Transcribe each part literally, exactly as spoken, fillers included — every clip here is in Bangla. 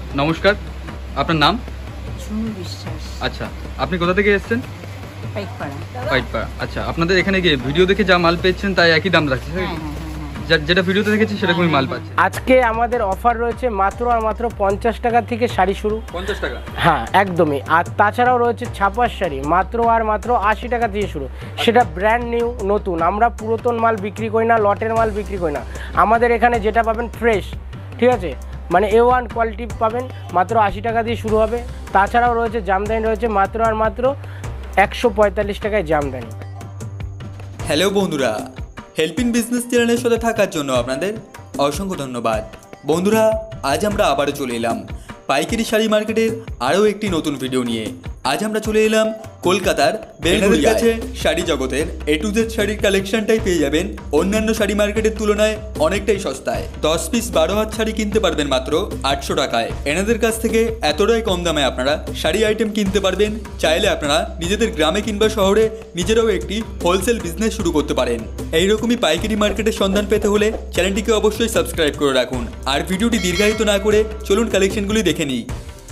নমস্কার, আপনার নাম? ঝুমু বিশ্বাস। আচ্ছা, আপনি কোথা থেকে এসেছেন? পাইকপাড়া। পাইকপাড়া। আচ্ছা, আপনাদের এখানে গিয়ে ভিডিও দেখে যা মাল পেয়েছেন তাই একই দাম রাখছে? হ্যাঁ হ্যাঁ হ্যাঁ। যেটা ভিডিওতে দেখেছি সেরকমই মাল পাচ্ছে। আজকে আমাদের অফার রয়েছে মাত্র আর মাত্র পঞ্চাশ টাকা থেকে শাড়ি শুরু। পঞ্চাশ টাকা? হ্যাঁ একদমই। আর তাছাড়াও রয়েছে ছাপার শাড়ি মাত্র আর মাত্র আশি টাকা থেকে শুরু, সেটা ব্র্যান্ড নিউ নতুন। আমরা পুরাতন মাল বিক্রি করি না, লটের মাল বিক্রি করি না। আমাদের এখানে যেটা পাবেন ফ্রেশ, ঠিক আছে, মানে এ ওয়ান কোয়ালিটি পাবেন, মাত্র আশি টাকা দিয়ে শুরু হবে। তাছাড়াও রয়েছে জামদানি, রয়েছে মাত্র আর মাত্র একশো পঁয়তাল্লিশ টাকায় জামদানি। হ্যালো বন্ধুরা, হেল্পিং বিজনেস চ্যানেলের সাথে থাকার জন্য আপনাদের অসংখ্য ধন্যবাদ। বন্ধুরা, আজ আমরা আবারও চলে এলাম পাইকারি শাড়ি মার্কেটের আরও একটি নতুন ভিডিও নিয়ে। আজ আমরা চলে এলাম কলকাতার বেলঘড়িয়ার কাছে। শাড়ি জগতের এ টু জেড শাড়ির কালেকশনটাই পেয়ে যাবেন অন্যান্য শাড়ি মার্কেটের তুলনায় অনেকটাই সস্তায়। দশ পিস বারো হাত শাড়ি কিনতে পারবেন মাত্র আটশো টাকায়। এনাদের কাছ থেকে এতটাই কম দামে আপনারা শাড়ি আইটেম কিনতে পারবেন। চাইলে আপনারা নিজেদের গ্রামে কিংবা শহরে নিজেরাও একটি হোলসেল বিজনেস শুরু করতে পারেন। এইরকমই পাইকারি মার্কেটের সন্ধান পেতে হলে চ্যানেলটিকে অবশ্যই সাবস্ক্রাইব করে রাখুন। আর ভিডিওটি দীর্ঘায়িত না করে চলুন কালেকশনগুলি দেখে নিই।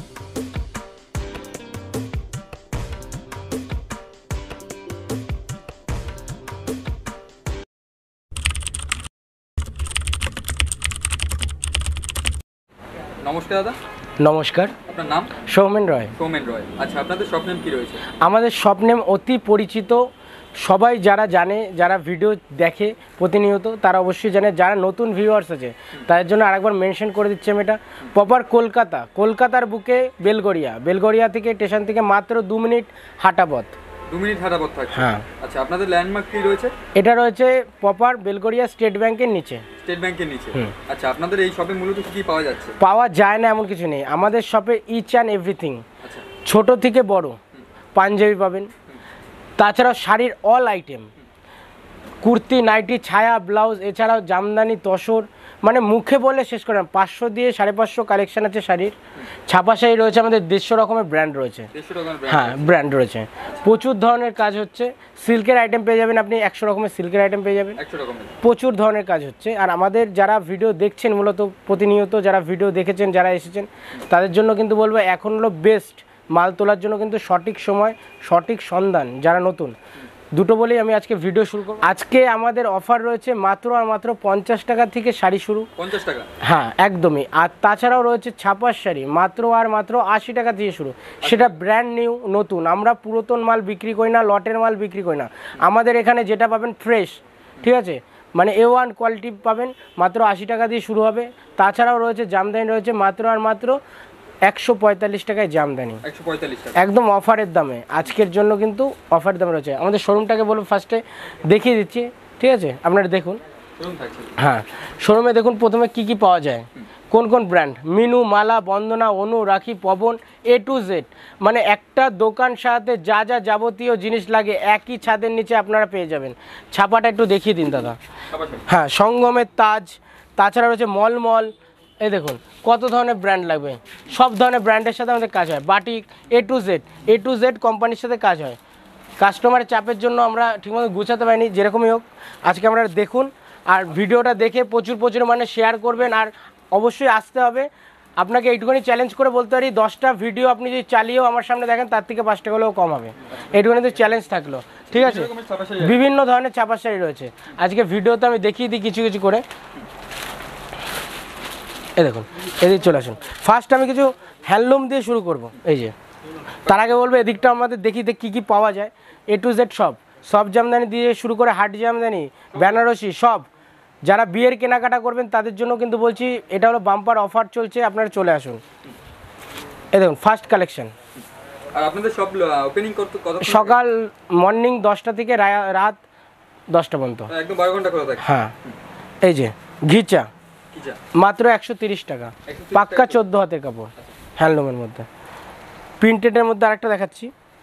নমস্কার দাদা। নমস্কার। আপনার নাম? সৌমেন রয়। সৌমেন রয়। আচ্ছা, আপনাদের শপ নেম কি রয়েছে? আমাদের শপ নেম অতি পরিচিত, সবাই যারা জানে, যারা ভিডিও দেখে প্রতিনিয়ত তারা অবশ্যই জানে। যারা নতুন ভিউয়ার্স আছে তাদের জন্য আরেকবার মেনশন করে দিচ্ছি আমি, এটা প্রপার কলকাতা, কলকাতার বুকে বেলঘড়িয়া। বেলঘড়িয়া থেকে স্টেশন থেকে মাত্র দু মিনিট হাঁটা পথ। দু মিনিট হাঁটা পথ থাকছে? হ্যাঁ। আচ্ছা, আপনাদের ল্যান্ডমার্ক কি রয়েছে? এটা রয়েছে প্রপার বেলঘড়িয়া স্টেট ব্যাংকের নিচে। স্টেট ব্যাংকের নিচে? আচ্ছা, আপনাদের এই শপে মূলত কি কি পাওয়া যাচ্ছে? পাওয়া যায় না এমন কিছু নেই আমাদের শপে, ইচ অ্যান্ড এভরিথিং। আচ্ছা। ছোট থেকে বড় পাঞ্জাবি পাবেন, তাছাড়াও শাড়ির অল আইটেম, কুর্তি, নাইটি, ছায়া, ব্লাউজ, এছাড়াও জামদানি, তসর, মানে মুখে বলে শেষ করেন। পাঁচশো দিয়ে সাড়ে পাঁচশো কালেকশন আছে শাড়ির। ছাপা শাড়ি রয়েছে, আমাদের দেড়শো রকমের ব্র্যান্ড রয়েছে। হ্যাঁ, ব্র্যান্ড রয়েছে। প্রচুর ধরনের কাজ হচ্ছে। সিল্কের আইটেম পেয়ে যাবেন আপনি, একশো রকমের সিল্কের আইটেম পেয়ে যাবেন। প্রচুর ধরনের কাজ হচ্ছে। আর আমাদের যারা ভিডিও দেখছেন মূলত প্রতিনিয়ত, যারা ভিডিও দেখেছেন, যারা এসেছেন, তাদের জন্য কিন্তু বলবো এখন হলো বেস্ট মাল তোলার জন্য কিন্তু সঠিক সময়, সঠিক সন্ধান যারা নতুন, দুটো বলেই আমি আজকে ভিডিও শুরু করব। আজকে আমাদের অফার রয়েছে মাত্র আর মাত্র পঞ্চাশ টাকা থেকে শাড়ি শুরু। পঞ্চাশ টাকা? হ্যাঁ একদমই। আর তাছাড়াও রয়েছে ছাপার শাড়ি মাত্র আর মাত্র আশি টাকা থেকে শুরু, সেটা ব্র্যান্ড নিউ নতুন। আমরা পুরাতন মাল বিক্রি করি না, লটের মাল বিক্রি করি না। আমাদের এখানে যেটা পাবেন ফ্রেশ, ঠিক আছে, মানে এ ওয়ান কোয়ালিটি পাবেন, মাত্র আশি টাকা দিয়ে শুরু হবে। তাছাড়াও রয়েছে জামদানি, রয়েছে মাত্র আর মাত্র একশো পঁয়তাল্লিশ টাকায় জামদানি, একদম অফারের দামে। আজকের জন্য কিন্তু অফারের দামে রয়েছে। আমাদের শোরুমটাকে বলবো ফার্স্টে দেখিয়ে দিচ্ছি, ঠিক আছে, আপনারা দেখুন। হ্যাঁ, শোরুমে দেখুন প্রথমে কি কি পাওয়া যায়, কোন কোন ব্র্যান্ড, মিনু, মালা, বন্দনা, অনু, রাখি, পবন, এ টু জেড, মানে একটা দোকান সাথে যা যা যাবতীয় জিনিস লাগে একই ছাদের নিচে আপনারা পেয়ে যাবেন। ছাপাটা একটু দেখিয়ে দিন দাদা। হ্যাঁ, সঙ্গমের তাজ, তাছাড়া রয়েছে মলমল, এই দেখুন কত ধরনের ব্র্যান্ড লাগবে, সব ধরনের ব্র্যান্ডের সাথে আমাদের কাজ হয়। Batik, A to Z, A to Z কোম্পানির সাথে কাজ হয়। কাস্টমারের চাপের জন্য আমরা ঠিকমতো গুছাতে পারিনি, যেরকমই হোক আজকে আপনারা দেখুন। আর ভিডিওটা দেখে প্রচুর প্রচুর মানে শেয়ার করবেন। আর অবশ্যই আসতে হবে। আপনাকে এইটুকুনি চ্যালেঞ্জ করে বলতে পারি, দশটা ভিডিও আপনি যদি চালিয়েও আমার সামনে দেখেন তার থেকে পাঁচ টাকা হলেও কম হবে। এইটুকুনি তো চ্যালেঞ্জ থাকলো, ঠিক আছে। বিভিন্ন ধরনের ছাপার শাড়ি রয়েছে। আজকে ভিডিওতে আমি দেখিয়ে দিই কিছু কিছু করে। এই দেখুন, এদিকে চলে আসুন। ফার্স্ট আমি কিছু হ্যান্ডলুম দিয়ে শুরু করব। এই যে, তার আগে বলবো এদিকটা আমাদের দেখি কী কী পাওয়া যায়। এ টু জেড সব সব জামদানি দিয়ে শুরু করে হাট জামদানি, বেনারসি, সব। যারা বিয়ের কেনাকাটা করবেন তাদের জন্য কিন্তু বলছি এটা হলো বাম্পার অফার চলছে, আপনারা চলে আসুন। এই দেখুন ফার্স্ট কালেকশন। আর আপনাদের সব ওপেনিং কত? সকাল মর্নিং দশটা থেকে রাত দশটা পর্যন্ত, একদম বারো ঘন্টা খোলা থাকে। হ্যাঁ, এই যে ঘিচা মাত্র একশো তিরিশ টাকা, পাক্কা চোদ্দ হাতের কাপড়, হ্যান্ডলুমের মধ্যে। প্রিন্টেডের মধ্যে আরেকটা দেখাচ্ছি,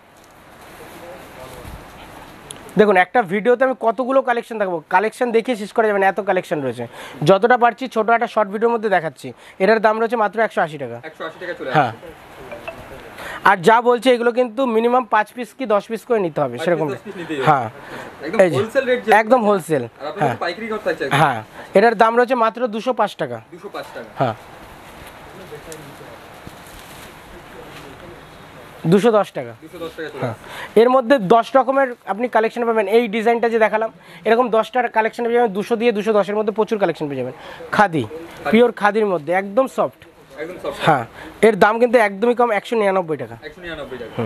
দেখুন একটা ভিডিওতে আমি কতগুলো কালেকশন দেখাবো, কালেকশন দেখিয়ে শেষ করা যাবে না, এত কালেকশন রয়েছে। যতটা পারছি ছোটো একটা শর্ট ভিডিওর মধ্যে দেখাচ্ছি। এটার দাম রয়েছে মাত্র একশো আশি টাকা। হ্যাঁ, আর যা বলছে এগুলো কিন্তু মিনিমাম পাঁচ পিস কি দশ পিস করে নিতে হবে সেরকম। হ্যাঁ, একদম হোলসেল। হ্যাঁ হ্যাঁ, এটার দাম রয়েছে মাত্র দুশো পাঁচ টাকা। হ্যাঁ, দুশো দশ টাকা। দুশো দশ টাকা চলে হ্যাঁ, এর মধ্যে দশ রকমের আপনি কালেকশন পাবেন। এই ডিজাইনটা যে দেখালাম এরকম দশটার কালেকশন পেয়ে যাবেন। দুশো দিয়ে দুশো দশের মধ্যে প্রচুর কালেকশন পেয়ে যাবেন। খাদি, পিওর খাদির মধ্যে একদম সফট। একদম সফট। হ্যাঁ, এর দাম কিন্তু একদমই কম, একশো নিরানব্বই টাকা। একশো নিরানব্বই টাকা।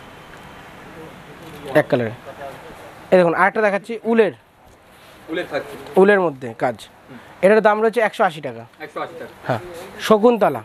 এক কালারে। এই দেখুন আরেকটা দেখাচ্ছি, উলের উলের থাকছে। উলের মধ্যে কাজ, এটার দাম রয়েছে একশো আশি টাকা। একশো আশি টাকা। হ্যাঁ, শকুন্তলা,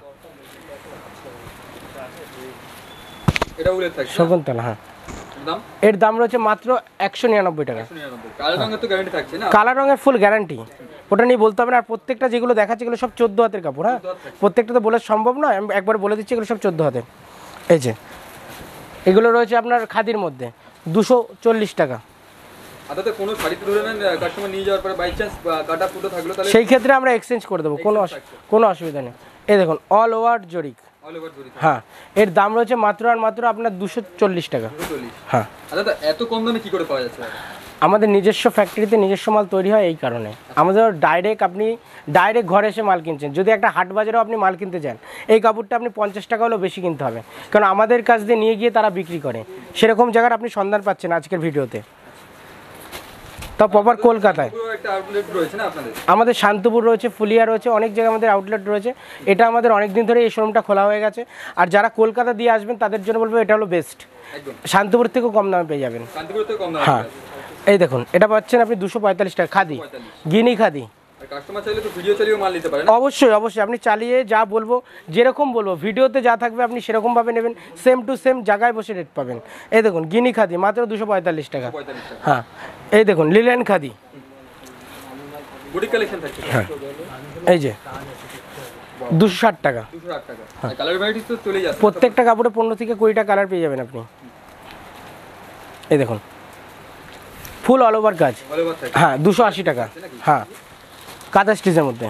এটা উলের থাকছে। শকুন্তলা হ্যাঁ, দাম? এর দাম রয়েছে মাত্র একশো নিরানব্বই টাকা। একশো নিরানব্বই। কালো রঙের তো গ্যারান্টি থাকছে না? কালার রঙের ফুল গ্যারান্টি, ওটা নিয়ে বলতে হবে না। আর প্রত্যেকটা যেগুলো দেখাচ্ছে এগুলো সব চোদ্দো হাতের কাপড়। হ্যাঁ, প্রত্যেকটা তো বলে সম্ভব নয়, আমি একবার বলে দিচ্ছি এগুলো সব চোদ্দো হাতের। এই যে এগুলো রয়েছে আপনার খাদির মধ্যে দুশো চল্লিশ টাকা। আদাতে কোনো শাড়ি তুলে নেন, কাস্টমার নিয়ে যাওয়ার পরে বাই চান্স কাটা ফুটো থাকলো তাহলে সেই ক্ষেত্রে আমরা এক্সচেঞ্জ করে দেবো, কোনো অসু- কোনো অসুবিধা নেই। এই দেখুন অল ওভার জরিক। অল ওভার জরি থাকে। হ্যাঁ, এর দাম রয়েছে মাত্র আর মাত্র আপনার দুশো চল্লিশ টাকা। দুশো চল্লিশ। হ্যাঁ, আদাতে এত কম দামে কি করে পাওয়া যাচ্ছে? আমাদের নিজস্ব ফ্যাক্টরিতে নিজস্ব মাল তৈরি হয়, এই কারণে আমাদের ডাইরেক্ট আপনি ডাইরেক্ট ঘরে এসে মাল কিনছেন। যদি একটা হাট বাজারেও আপনি মাল কিনতে যান, এই কাপড়টা আপনি পঞ্চাশ টাকা হলেও বেশি কিনতে হবে, কারণ আমাদের কাছ দিয়ে নিয়ে গিয়ে তারা বিক্রি করে। সেরকম জায়গার আপনি সন্ধান পাচ্ছেন আজকের ভিডিওতে। তো প্রপার কলকাতায় পুরো একটা আউটলেট রয়েছে না আপনাদের? আমাদের শান্তপুর রয়েছে, ফুলিয়া রয়েছে, অনেক জায়গায় আমাদের আউটলেট রয়েছে। এটা আমাদের অনেক দিন ধরে এই শোরুমটা খোলা হয়ে গেছে। আর যারা কলকাতা দিয়ে আসবেন তাদের জন্য বলবো এটা হলো বেস্ট। একদম। শান্তপুর থেকেও কম দামে পেয়ে যাবেন। শান্তিপুর থেকে কম দামে। হ্যাঁ, এই দেখুন এটা পাচ্ছেন আপনি দুশো পঁয়তাল্লিশ টাকা। খাদি, গিনি খাদি। আর কাস্টমার চাইলে তো ভিডিও চালিয়েও মাল নিতে পারেন। অবশ্যই অবশ্যই, আপনি চালিয়ে যা বলবো, যেরকম বলবো ভিডিওতে যা থাকবে আপনি সেরকমভাবে নেবেন, সেম টু সেম জায়গায় বসে রেট পাবেন। এই দেখুন গিনি খাদি মাত্র দুশো পঁয়তাল্লিশ টাকা। পঁয়তাল্লিশ টাকা। হ্যাঁ, এই দেখুন লিলেন খাদি। বুটিক কালেকশন থাকছে। হ্যাঁ, এই যে দুশো ষাট টাকা। দুশো ষাট টাকা। আর কালার ভ্যারাইটি তো চলেই যাচ্ছে। প্রত্যেকটা কাপড়ে পনেরো থেকে কুড়িটা কালার পেয়ে যাবেন আপনি। এই দেখুন ফুল অল ওভার কাজ। অল ওভার থাকে। হ্যাঁ, দুশো আশি টাকা। হ্যাঁ, কাঁথা স্টিচের মধ্যে।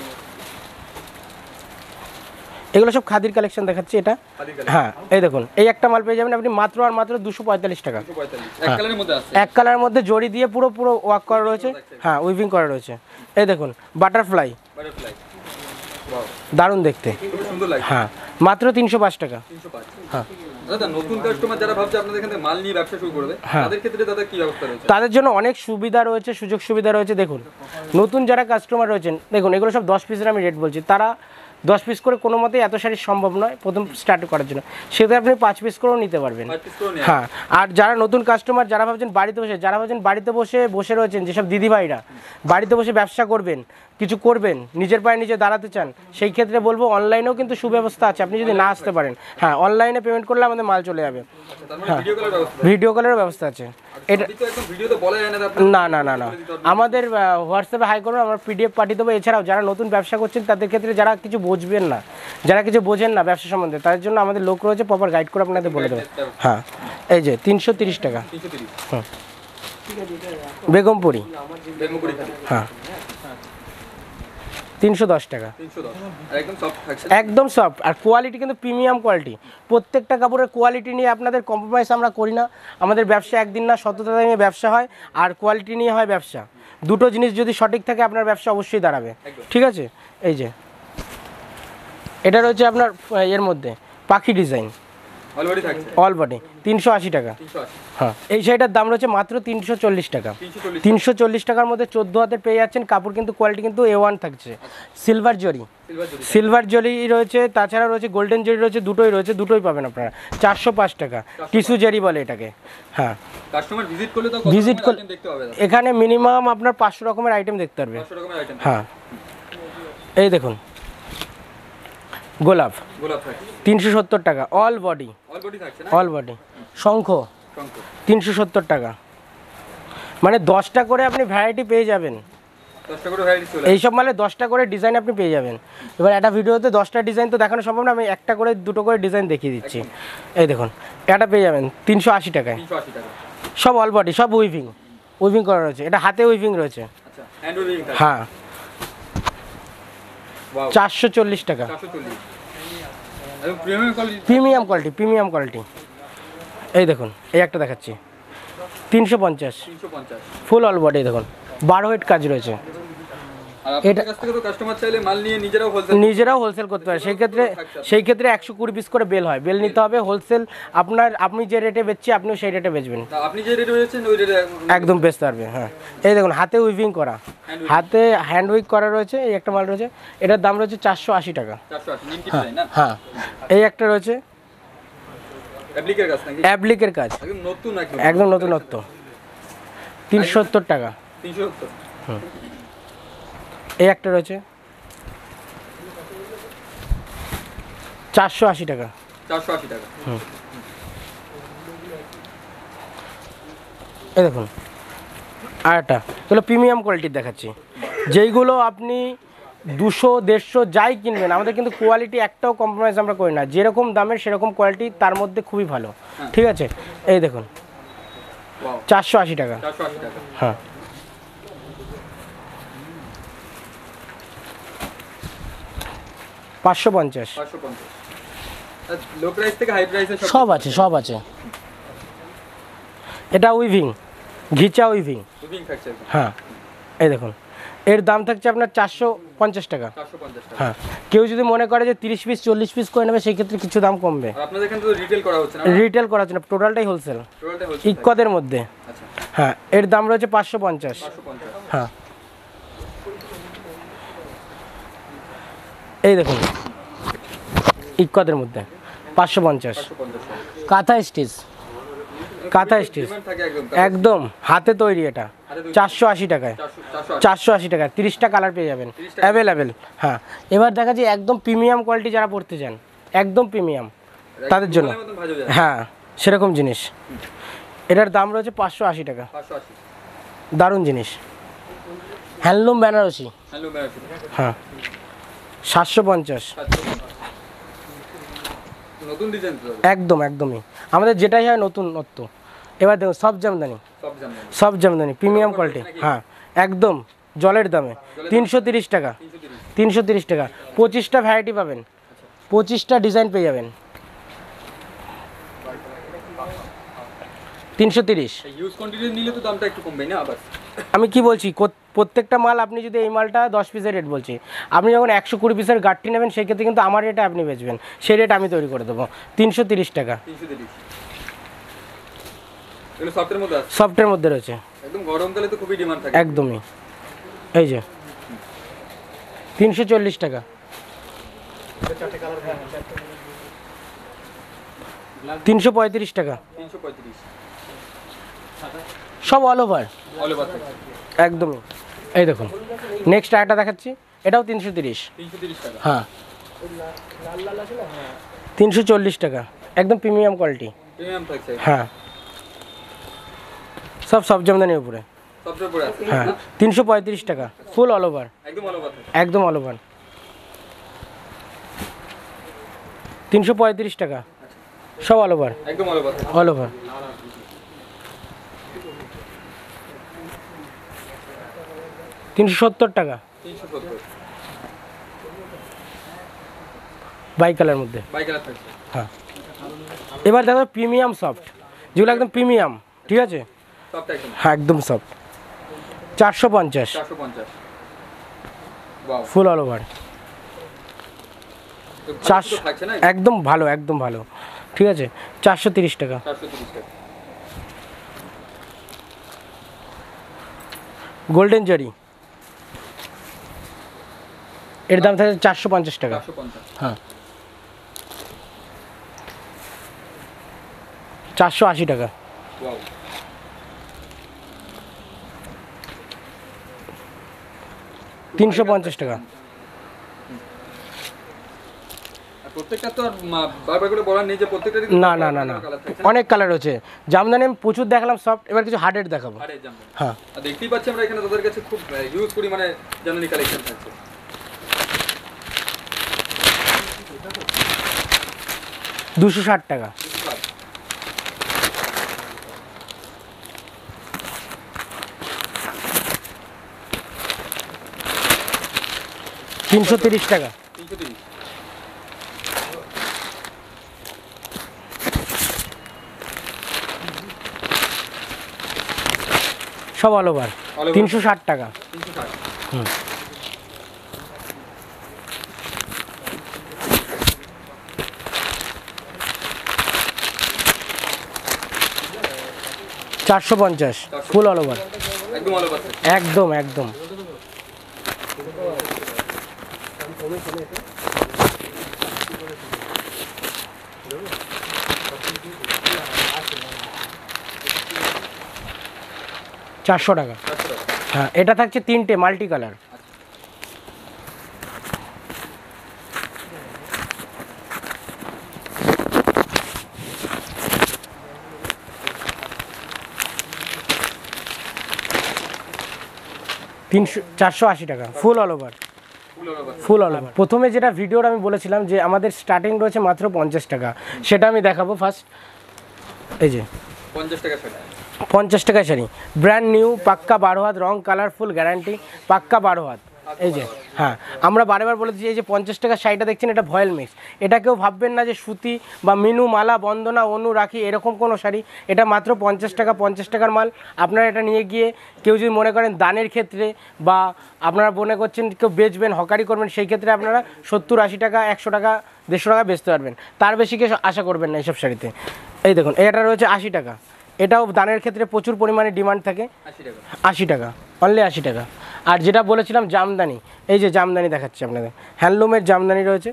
এগুলো সব খাদির কালেকশন দেখাচ্ছি এটা। খাদির কালেকশন। হ্যাঁ, এই দেখুন এই একটা মাল পেয়ে যাবেন আপনি মাত্র আর মাত্র দুশো পঁয়তাল্লিশ টাকা। দুশো পঁয়তাল্লিশ। এক কালারের মধ্যে আছে। এক কালারের মধ্যে জড়ি দিয়ে পুরো পুরো ওয়ার্ক করা রয়েছে। হ্যাঁ, উইভিং করা রয়েছে। এই দেখুন বাটারফ্লাই, বাটারফ্লাই। ওয়াও, দারুণ দেখতে। খুব সুন্দর লাগছে। হ্যাঁ, মাত্র তিনশো পাঁচ টাকা। তিনশো পাঁচ। হ্যাঁ, দাদা নতুন কাস্টমার যারা ভাবছে আপনাদের এখান থেকে মাল নিয়ে ব্যবসা শুরু করবে, তাদের ক্ষেত্রে দাদা কি ব্যবস্থা রয়েছে? তাদের জন্য অনেক সুবিধা রয়েছে, সুযোগ সুবিধা রয়েছে। দেখুন নতুন যারা কাস্টমার রয়েছেন, দেখুন এগুলো সব দশ পিসের আমি রেট বলছি। তারা দশ পিস করে কোনো মতেই এত শাড়ি সম্ভব নয় প্রথম স্টার্ট করার জন্য, সেটা আপনি পাঁচ পিস করেও নিতে পারবেন। পাঁচ পিস করে নিয়ে হ্যাঁ, আর যারা নতুন কাস্টমার, যারা ভাবছেন বাড়িতে বসে যারা ভাবছেন বাড়িতে বসে বসে রয়েছেন, যেসব দিদিভাইরা বাড়িতে বসে ব্যবসা করবেন, কিছু করবেন, নিজের পায়ে নিজে দাঁড়াতে চান, সেই ক্ষেত্রে বলবো অনলাইনেও কিন্তু সুব্যবস্থা আছে। আপনি যদি না আসতে পারেন, হ্যাঁ অনলাইনে পেমেন্ট করলে আমাদের মাল চলে যাবে। তার মানে ভিডিও কলের ব্যবস্থা। ভিডিও কলেরও ব্যবস্থা আছে। এটা সবই তো একদম ভিডিওতে বলা যায় না দাদা। না না না না আমাদের হোয়াটসঅ্যাপে হাই করুন, আমরা পিডিএফ পাঠিয়ে দেবো। এছাড়াও যারা নতুন ব্যবসা করছেন তাদের ক্ষেত্রে, যারা কিছু বুঝবেন না, যারা কিছু বোঝেন না ব্যবসা সম্বন্ধে, তাদের জন্য আমাদের লোক রয়েছে, প্রপার গাইড করে আপনাদের বলে দেবে। হ্যাঁ, এই যে তিনশো তিরিশ টাকা। তিনশো তিরিশ। হুম, বেগমপুরি। বেগমপুরি খাদি। হ্যাঁ, তিনশো দশ টাকা। তিনশো দশ। আর একদম সফট থাকছে। একদম সফট, আর কোয়ালিটি কিন্তু প্রিমিয়াম কোয়ালিটি। প্রত্যেকটা কাপড়ের কোয়ালিটি নিয়ে আপনাদের কম্প্রোমাইজ আমরা করি না। আমাদের ব্যবসা একদিন না, সততা নিয়ে ব্যবসা হয়, আর কোয়ালিটি নিয়ে হয় ব্যবসা। দুটো জিনিস যদি সঠিক থাকে আপনার ব্যবসা অবশ্যই দাঁড়াবে। ঠিক আছে, এই যে এটা রয়েছে আপনার এর মধ্যে পাখি ডিজাইন, অলরেডি থাকছে। অল বডি, তিনশো আশি টাকা। তিনশো আশি। হ্যাঁ, এই শাড়িটার দাম রয়েছে মাত্র তিনশো চল্লিশ টাকা। তিনশো চল্লিশ। তিনশো চল্লিশ টাকার মধ্যে চোদ্দো হাতের পেয়ে যাচ্ছেন। কাপড় কিন্তু কোয়ালিটি কিন্তু এ ওয়ান থাকছে। Silver zari, silver zari. Silver zari রয়েছে, তাছাড়া রয়েছে গোল্ডেন জরি রয়েছে, দুটোই রয়েছে, দুটোই পাবেন আপনারা। চারশো পাঁচ টাকা, টিস্যু জরি বলে এটাকে। হ্যাঁ, কাস্টমার ভিজিট করলে তো ভিজিট করলে দেখতে পাবে দাদা। এখানে মিনিমাম আপনার পাঁচশো রকমের আইটেম দেখতে পারবে। পাঁচশো রকমের আইটেম। হ্যাঁ, এই দেখুন গোলাপ, গোলাপ থাকছে। তিনশো সত্তর টাকা, অল বডি, অলরেডি থাকছে না? All body. শঙ্খ, শঙ্খ। তিনশো সত্তর টাকা। মানে দশটা করে আপনি ভ্যারাইটি পেয়ে যাবেন। দশটা করে ভ্যারাইটি চলে। এইসব মালে দশটা করে ডিজাইন আপনি পেয়ে যাবেন। এবার একটা ভিডিওতে দশটা ডিজাইন তো দেখানো সম্ভব না, আমি একটা করে দুটো করে ডিজাইন দেখিয়ে দিচ্ছি। এই দেখুন এটা পেয়ে যাবেন তিনশো আশি টাকায়। তিনশো আশি টাকা। সব অল বডি, সব উইভিং, উইভিং করা রয়েছে। এটা হাতে উইভিং রয়েছে। আচ্ছা, হ্যান্ড উইভিং থাকছে। হ্যাঁ, ওয়াও, চারশো চল্লিশ টাকা। চারশো চল্লিশ। একদম premium quality. Premium quality, premium quality. এই দেখুন এই একটা দেখাচ্ছি, তিনশো পঞ্চাশ, তিনশো পঞ্চাশ। Full all body. দেখুন বারো হেড কাজ রয়েছে। আর আপনাদের কাছ থেকে তো কাস্টমার চাইলে মাল নিয়ে নিজেরাও হোলসেল নিজেরাও হোলসেল করতে পারে, সেই ক্ষেত্রে সেই ক্ষেত্রে একশো কুড়ি পিস করে বেল হয়, বেল নিতে হবে হোলসেল। আপনার আপনি যে রেটে বেচছি আপনিও সেই রেটে বেচবেন, আপনি যে রেটে বেচেছেন ওই রেটে একদম বেচতে পারবে। হ্যাঁ এই দেখুন হাতে উইভিং করা, হাতে হ্যান্ড উইক করা রয়েছে, এই একটা মাল রয়েছে, এটার দাম রয়েছে চারশো আশি টাকা। চারশো আশি নিমকি ডিজাইন না? হ্যাঁ এই একটা রয়েছে অ্যাপ্লিকের কাজ নাকি? অ্যাপ্লিকের কাজ, একদম নতুন একদম একদম নতুনত্ব, তিনশো সত্তর টাকা। তিনশো সত্তর। এই একটা রয়েছে চারশো আশি টাকা। চারশো আশি টাকা। এই দেখুন আর একটা এগুলো প্রিমিয়াম কোয়ালিটির দেখাচ্ছি, যেইগুলো আপনি দুশো দেড়শো যাই কিনবেন আমাদের কিন্তু কোয়ালিটি একটাও কম্প্রোমাইজ আমরা করি না, যেরকম দামের সেরকম কোয়ালিটি, তার মধ্যে খুবই ভালো। ঠিক আছে এই দেখুন চারশো আশি টাকা। চারশো আশি টাকা। হ্যাঁ পাঁচশো পঞ্চাশ। পাঁচশো পঞ্চাশ। লো প্রাইস থেকে হাই প্রাইসে সব আছে সব আছে। এটা উইভিং, ঘিচা উইভিং। বুকিং থাকছে। হ্যাঁ এই দেখুন এর দাম থাকছে আপনার চারশো পঞ্চাশ টাকা। চারশো পঞ্চাশ টাকা। হ্যাঁ কেউ যদি মনে করে যে তিরিশ পিস চল্লিশ পিস করে নেবে সেই ক্ষেত্রে কিছু দাম কমবে। আর আপনাদের এখানে তো রিটেল করা হচ্ছে না? রিটেল করা হচ্ছে না, টোটালটাই হোলসেল, টোটালটা হোলসেল ইক্কদের মধ্যে। আচ্ছা হ্যাঁ এর দাম রয়েছে পাঁচশো পঞ্চাশ। পাঁচশো পঞ্চাশ। হ্যাঁ এই দেখুন ইক্কদের মধ্যে পাঁচশো পঞ্চাশ। পাঁচশো পঞ্চাশ। কাঁথা স্টিচ, কাঁথা স্টিচ ডিমান্ড থাকে একদম। একদম হাতে তৈরি, এটা চারশো আশি টাকায়। চারশো চারশো চারশো আশি টাকা, তিরিশটা কালার পেয়ে যাবেন অ্যাভেলেবেল। হ্যাঁ এবার দেখা যায় একদম প্রিমিয়াম কোয়ালিটি যারা পড়তে চান, একদম প্রিমিয়াম তাদের জন্য। মতন ভাজা যায়। হ্যাঁ সেরকম জিনিস, এটার দাম রয়েছে পাঁচশো আশি টাকা। পাঁচশো আশি। দারুণ জিনিস, হ্যান্ডলুম বেনারসি। Hello madam. হ্যাঁ সাতশো পঞ্চাশ। নতুন ডিজাইন তো? একদম একদমই আমাদের যেটাই হয় নতুন নত্ব। এবার দেখুন সব জামদানি, সব জানেন। সব জামদানি প্রিমিয়াম কোয়ালিটি। হ্যাঁ একদম জলের দামে তিনশো তিরিশ টাকা। তিনশো তিরিশ। তিনশো তিরিশ টাকা, পঁচিশটা ভ্যারাইটি পাবেন, পঁচিশটা ডিজাইন পেয়ে যাবেন। তিনশো তিরিশ। ইউজ কোয়ান্টিটি নিলে তো দামটা একটু কমবে না আবার? আমি কি বলছি কোত- প্রত্যেকটা মাল আপনি যদি এই মালটা দশ পিসের রেট বলছি, আপনি যখন একশো কুড়ি পিসের গাঠটি নেবেন সেই ক্ষেত্রে কিন্তু আমার রেটে আপনি বেচবেন, সেই রেট আমি তৈরি করে দেবো। তিনশো তিরিশ টাকা। তিনশো তিরিশ। এগুলো সফটের মধ্যে আছে? সফটের মধ্যে রয়েছে, একদম গরমকালে তো খুবই ডিমান্ড থাকে। একদমই। এই যে তিনশো চল্লিশ টাকা। তিনশো পঁয়ত্রিশ টাকা। তিনশো পঁয়ত্রিশ। সব অল ওভার অল ওভার থাকে। একদমই। এই দেখুন নেক্সট আরেকটা দেখাচ্ছি, এটাও তিনশো তিরিশ। তিনশো তিরিশ টাকা। হ্যাঁ তিনশো চল্লিশ টাকা, একদম প্রিমিয়াম কোয়ালিটি। প্রিমিয়াম থাকছে। হ্যাঁ সব সব জামদানির উপরে। সফটের উপরে আছে। হ্যাঁ তিনশো পঁয়ত্রিশ টাকা, ফুল অল ওভার, একদম অল ওভার থাকে। একদম অল ওভার। তিনশো পঁয়ত্রিশ টাকা, সব অল ওভার, একদম অল ওভার থাকে। All over. তিনশো সত্তর টাকা, তিনশো সত্তর। বাই কালার মধ্যে। বাই কালার থাকছে। হ্যাঁ এবার দেখো প্রিমিয়াম সফট, যেগুলো একদম প্রিমিয়াম, ঠিক আছে? সফট একদম। হ্যাঁ একদম সফট, চারশো পঞ্চাশ। চারশো পঞ্চাশ। ওয়াও। Full all over. চারশো থাকছে না? একদম ভালো, একদম ভালো, ঠিক আছে? চারশো তিরিশ টাকা। চারশো তিরিশ টাকা। গোল্ডেন জারি, এর দাম থাকে চারশো পঞ্চাশ টাকা। চারশো পঞ্চাশ। হ্যাঁ চারশো আশি টাকা। ওয়াও। তিনশো পঞ্চাশ টাকা। আর প্রত্যেকটা তো আর মা- বারবার করে বলার নেই যে প্রত্যেকটারই না না না না কালার থাকছে। অনেক কালার রয়েছে। জামদানি আমি প্রচুর দেখালাম সফট, এবার কিছু হার্ডের দেখাবো। আরে জামদানি। হ্যাঁ আর দেখতেই পাচ্ছি আমরা এখানে তাদের কাছে খুব ইউজ করি মানে জামদানি কালেকশন থাকছে। দুশো ষাট টাকা। তিনশো তিরিশ টাকা। তিনশো তিরিশ। সব অল ওভার, All over। তিনশো ষাট টাকা। তিনশো ষাট। হুম চারশো পঞ্চাশ ফুল অল ওভার, একদম অল ওভার। একদম একদম। চারশো টাকা। হ্যাঁ, এটা থাকছে তিনটে মাল্টি কালার। তিনশো চারশো আশি টাকা full all over, full all over. প্রথমে যেটা ভিডিওর আমি বলেছিলাম যে আমাদের স্টার্টিং রয়েছে মাত্র পঞ্চাশ টাকা, সেটা আমি দেখাবো ফার্স্ট। এই যে পঞ্চাশ টাকা শাড়ি, পঞ্চাশ টাকায় শাড়ি, ব্র্যান্ড নিউ, পাক্কা বারো হাত, রং কালারফুল গ্যারান্টি, পাক্কা বারো হাত। এই যে হ্যাঁ, আমরা বারেবার বলে দিচ্ছি এই যে পঞ্চাশ টাকার শাড়িটা দেখছেন, এটা ভয়েল মিক্স। এটা কেউ ভাববেন না যে সুতি বা মিনু, মালা, বন্দনা, অনু, রাখি এরকম কোনো শাড়ি। এটা মাত্র পঞ্চাশ টাকা, পঞ্চাশ টাকার মাল। আপনারা এটা নিয়ে গিয়ে কেউ যদি মনে করেন দানের ক্ষেত্রে বা আপনারা মনে করছেন কেউ বেচবেন, হকারি করবেন, সেই ক্ষেত্রে আপনারা সত্তর আশি টাকা, একশো টাকা, দেড়শো টাকা বেচতে পারবেন। তার বেশি কিছু আশা করবেন না এইসব শাড়িতে। এই দেখুন, এটা রয়েছে আশি টাকা। এটাও দানের ক্ষেত্রে প্রচুর পরিমাণে ডিমান্ড থাকে। আশি টাকা, অনলি আশি টাকা। আর যেটা বলেছিলাম জামদানি, এই যে জামদানি দেখাচ্ছি আপনাদের, হ্যান্ডলুমের জামদানি রয়েছে।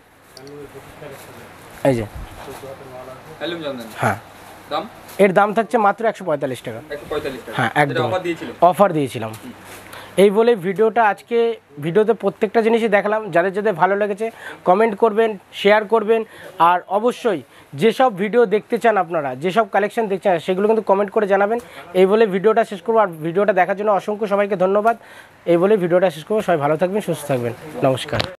এই যে হ্যান্ডলুম জামদানি, হ্যাঁ, দাম এর দাম থাকছে মাত্র একশো পঁয়তাল্লিশ টাকা। একশো পঁয়তাল্লিশ টাকা। হ্যাঁ, একদম অফার দিয়েছিল, অফার দিয়েছিলাম। এই বলে ভিডিওটা আজকে ভিডিওতে প্রত্যেকটা জিনিসই দেখালাম। যাদের যাদের ভালো লেগেছে কমেন্ট করবেন, শেয়ার করবেন। আর অবশ্যই যেসব ভিডিও দেখতে চান আপনারা, যেসব কালেকশন দেখতে চান, সেগুলো কিন্তু কমেন্ট করে জানাবেন। এই বলে ভিডিওটা শেষ করবো। আর ভিডিওটা দেখার জন্য অসংখ্য সবাইকে ধন্যবাদ। এই বলে ভিডিওটা শেষ করবো। সবাই ভালো থাকবেন, সুস্থ থাকবেন। নমস্কার।